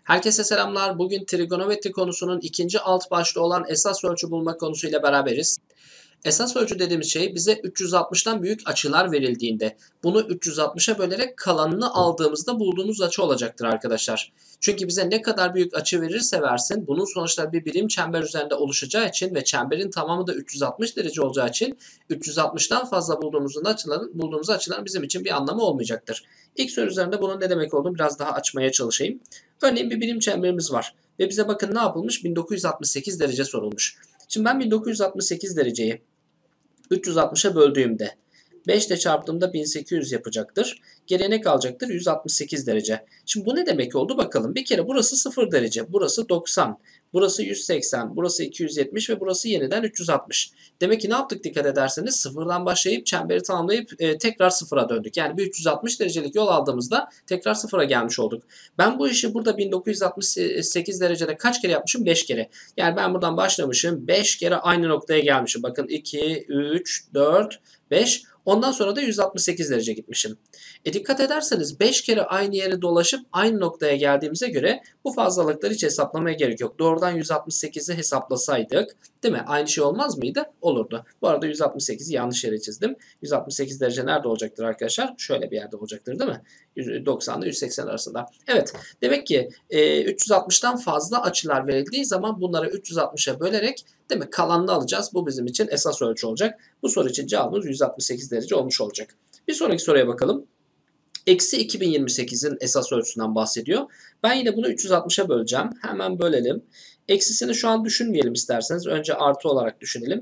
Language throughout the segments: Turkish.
Herkese selamlar. Bugün trigonometri konusunun ikinci alt başlığı olan esas ölçü bulma konusuyla beraberiz. Esas ölçü dediğimiz şey bize 360'tan büyük açılar verildiğinde bunu 360'a bölerek kalanını aldığımızda bulduğumuz açı olacaktır arkadaşlar. Çünkü bize ne kadar büyük açı verirse versin bunun sonuçları bir birim çember üzerinde oluşacağı için ve çemberin tamamı da 360 derece olacağı için 360'tan fazla bulduğumuz açıların bizim için bir anlamı olmayacaktır. İlk soru üzerinde bunun ne demek olduğunu biraz daha açmaya çalışayım. Örneğin bir birim çemberimiz var ve bize bakın ne yapılmış? 1968 derece sorulmuş. Şimdi ben 1968 dereceyi 360'a böldüğümde 5 ile çarptığımda 1800 yapacaktır. Geriye ne kalacaktır? 168 derece. Şimdi bu ne demek oldu bakalım. Bir kere burası 0 derece, burası 90, burası 180, burası 270 ve burası yeniden 360. Demek ki ne yaptık dikkat ederseniz? Sıfırdan başlayıp çemberi tamamlayıp tekrar sıfıra döndük. Yani bir 360 derecelik yol aldığımızda tekrar sıfıra gelmiş olduk. Ben bu işi burada 1968 derecede kaç kere yapmışım? 5 kere. Yani ben buradan başlamışım. 5 kere aynı noktaya gelmişim. Bakın 2, 3, 4, 5. Ondan sonra da 168 derece gitmişim. Dikkat ederseniz 5 kere aynı yere dolaşıp aynı noktaya geldiğimize göre bu fazlalıkları hiç hesaplamaya gerek yok. Doğrudan 168'i hesaplasaydık, değil mi? Aynı şey olmaz mıydı? Olurdu. Bu arada 168'i yanlış yere çizdim. 168 derece nerede olacaktır arkadaşlar? Şöyle bir yerde olacaktır, değil mi? 90 ile 180 arasında. Evet. Demek ki 360'tan fazla açılar verildiği zaman bunları 360'a bölerek, değil mi, kalanını alacağız. Bu bizim için esas ölçü olacak. Bu soru için cevabımız 168 derece olmuş olacak. Bir sonraki soruya bakalım. Eksi 2028'in esas ölçüsünden bahsediyor. Ben yine bunu 360'a böleceğim. Hemen bölelim. Eksisini şu an düşünmeyelim isterseniz. Önce artı olarak düşünelim.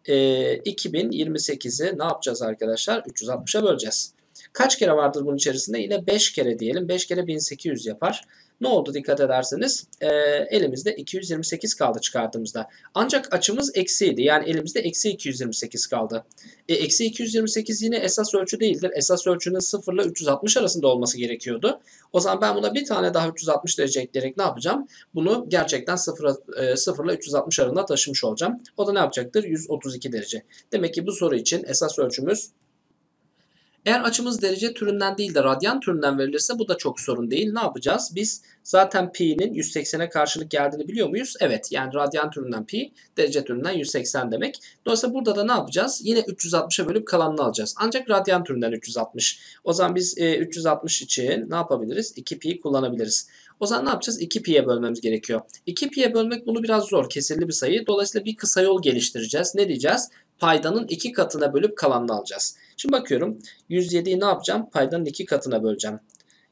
2028'i ne yapacağız arkadaşlar? 360'a böleceğiz. Kaç kere vardır bunun içerisinde? Yine 5 kere diyelim. 5 kere 1800 yapar. Ne oldu dikkat ederseniz? Elimizde 228 kaldı çıkardığımızda. Ancak açımız eksiydi. Yani elimizde eksi 228 kaldı. Eksi 228 yine esas ölçü değildir. Esas ölçünün 0 ile 360 arasında olması gerekiyordu. O zaman ben buna bir tane daha 360 derece ekleyerek ne yapacağım? Bunu gerçekten 0 ile 360 arasında taşımış olacağım. O da ne yapacaktır? 132 derece. Demek ki bu soru için esas ölçümüz, eğer açımız derece türünden değil de radyan türünden verilirse bu da çok sorun değil. Ne yapacağız? Biz zaten pi'nin 180'e karşılık geldiğini biliyor muyuz? Evet. Yani radyan türünden pi, derece türünden 180 demek. Dolayısıyla burada da ne yapacağız? Yine 360'a bölüp kalanını alacağız. Ancak radyan türünden 360. O zaman biz 360 için ne yapabiliriz? 2pi kullanabiliriz. O zaman ne yapacağız? 2pi'ye bölmemiz gerekiyor. 2pi'ye bölmek bunu biraz zor. Kesirli bir sayı. Dolayısıyla bir kısa yol geliştireceğiz. Ne diyeceğiz? Paydanın 2 katına bölüp kalanını alacağız. Şimdi bakıyorum. 107'yi ne yapacağım? Paydanın 2 katına böleceğim.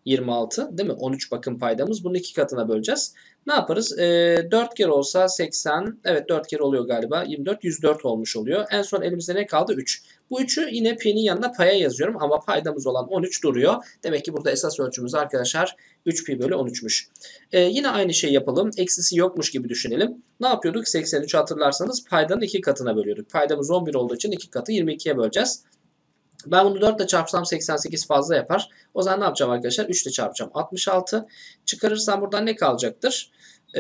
26 değil mi? 13 bakın paydamız. Bunun 2 katına böleceğiz. Ne yaparız? 4 kere olsa 80. Evet 4 kere oluyor galiba. 24, 104 olmuş oluyor. En son elimizde ne kaldı? 3. Bu 3'ü yine pi'nin yanına paya yazıyorum ama paydamız olan 13 duruyor. Demek ki burada esas ölçümüz arkadaşlar 3 pi bölü 13'müş. Yine aynı şeyi yapalım. Eksisi yokmuş gibi düşünelim. Ne yapıyorduk? 83'ü hatırlarsanız paydanın 2 katına bölüyorduk. Paydamız 11 olduğu için 2 katı 22'ye böleceğiz. Ben bunu 4 ile çarpsam 88 fazla yapar. O zaman ne yapacağım arkadaşlar? 3 ile çarpacağım. 66. Çıkarırsam buradan ne kalacaktır?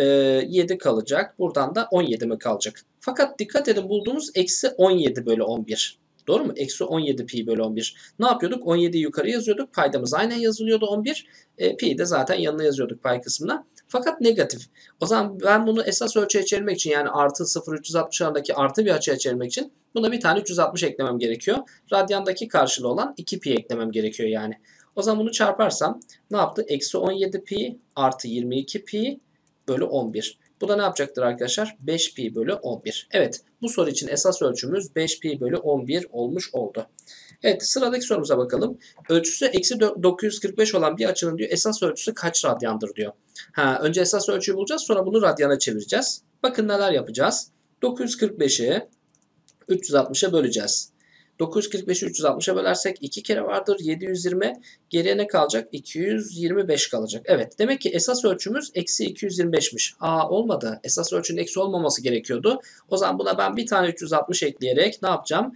7 kalacak. Buradan da 17 mi kalacak? Fakat dikkat edin, bulduğumuz eksi 17 bölü 11. Doğru mu? Eksi 17 pi bölü 11. Ne yapıyorduk? 17'yi yukarı yazıyorduk. Paydamız aynen yazılıyordu 11. Pi de zaten yanına yazıyorduk pay kısmına. Fakat negatif. O zaman ben bunu esas ölçüye çevirmek için, yani artı 0-360 arasındaki artı bir açıya çevirmek için buna bir tane 360 eklemem gerekiyor. Radyandaki karşılığı olan 2pi eklemem gerekiyor yani. O zaman bunu çarparsam ne yaptı? Eksi 17 pi artı 22 pi bölü 11. Bu da ne yapacaktır arkadaşlar? 5 pi bölü 11. Evet, bu soru için esas ölçümüz 5 pi bölü 11 olmuş oldu. Evet, sıradaki sorumuza bakalım. Ölçüsü eksi 945 olan bir açının diyor esas ölçüsü kaç radyandır diyor. Önce esas ölçüyü bulacağız, sonra bunu radyana çevireceğiz. Bakın neler yapacağız. 945'i 360'a böleceğiz. 945'i 360'a bölersek 2 kere vardır 720. Geriye ne kalacak? 225 kalacak. Evet, demek ki esas ölçümüz eksi 225'miş. Olmadı. Esas ölçünün eksi olmaması gerekiyordu. O zaman buna ben bir tane 360 ekleyerek ne yapacağım?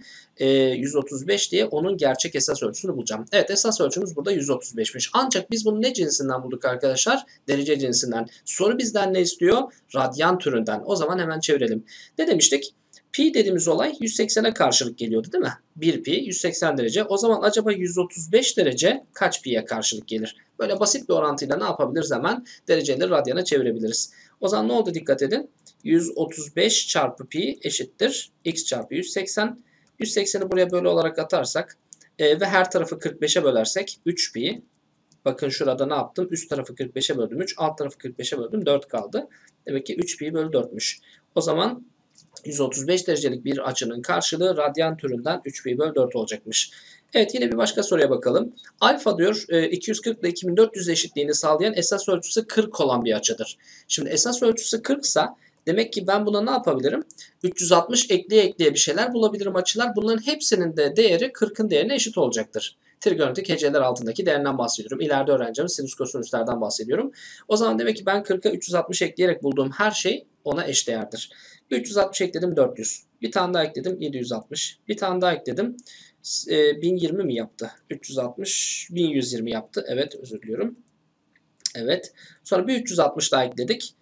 135 diye onun gerçek esas ölçüsünü bulacağım. Evet, esas ölçümüz burada 135'miş. Ancak biz bunu ne cinsinden bulduk arkadaşlar? Derece cinsinden. Soru bizden ne istiyor? Radyan türünden. O zaman hemen çevirelim. Ne demiştik? Pi dediğimiz olay 180'e karşılık geliyordu değil mi? 1 pi 180 derece. O zaman acaba 135 derece kaç pi'ye karşılık gelir? Böyle basit bir orantıyla ne yapabiliriz hemen? Dereceleri radyana çevirebiliriz. O zaman ne oldu dikkat edin. 135 çarpı pi eşittir x çarpı 180. 180'i buraya böyle olarak atarsak ve her tarafı 45'e bölersek 3 pi. Bakın şurada ne yaptım? Üst tarafı 45'e böldüm 3, alt tarafı 45'e böldüm 4 kaldı. Demek ki 3 pi bölü 4'müş. O zaman 135 derecelik bir açının karşılığı radyan türünden 3 pi bölü 4 olacakmış. Evet, yine bir başka soruya bakalım. Alfa diyor 240 ile 2400 eşitliğini sağlayan esas ölçüsü 40 olan bir açıdır. Şimdi esas ölçüsü 40 ise demek ki ben buna ne yapabilirim? 360 ekleye ekleye bir şeyler bulabilirim açılar. Bunların hepsinin de değeri 40'ın değerine eşit olacaktır. Trigonometrik heceler altındaki değerinden bahsediyorum. İleride öğreneceğimiz sinüs kosinüslerden bahsediyorum. O zaman demek ki ben 40'a 360 ekleyerek bulduğum her şey ona eşdeğerdir. 360 ekledim 400. Bir tane daha ekledim 760. Bir tane daha ekledim 1020 mi yaptı? 360 1120 yaptı. Evet, özür diliyorum. Evet. Sonra bir 360 daha ekledik.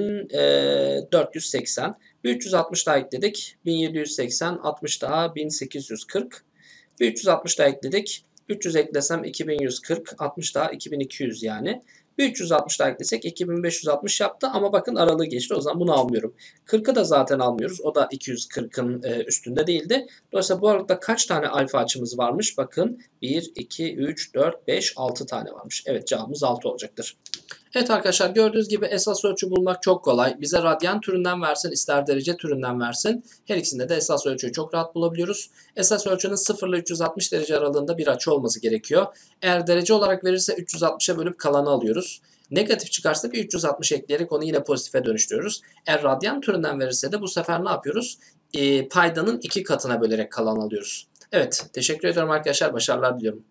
1480. Bir 360 daha ekledik. 1780. 60 daha 1840. Bir 360 daha ekledik. 300 eklesem 2140. 60 daha 2200 yani. Bir 360 daha eklesek 2560 yaptı ama bakın aralığı geçti. O zaman bunu almıyorum. 40'ı da zaten almıyoruz. O da 240'ın üstünde değildi. Dolayısıyla bu aralıkta kaç tane alfa açımız varmış? Bakın 1, 2, 3, 4, 5, 6 tane varmış. Evet, cevabımız 6 olacaktır. Evet arkadaşlar, gördüğünüz gibi esas ölçü bulmak çok kolay. Bize radyan türünden versin, ister derece türünden versin. Her ikisinde de esas ölçüyü çok rahat bulabiliyoruz. Esas ölçünün 0 ile 360 derece aralığında bir açı olması gerekiyor. Eğer derece olarak verirse 360'a bölüp kalanı alıyoruz. Negatif çıkarsa bir 360 ekleyerek onu yine pozitife dönüştürüyoruz. Eğer radyan türünden verirse de bu sefer ne yapıyoruz? Paydanın 2 katına bölerek kalan alıyoruz. Evet, teşekkür ederim arkadaşlar. Başarılar diliyorum.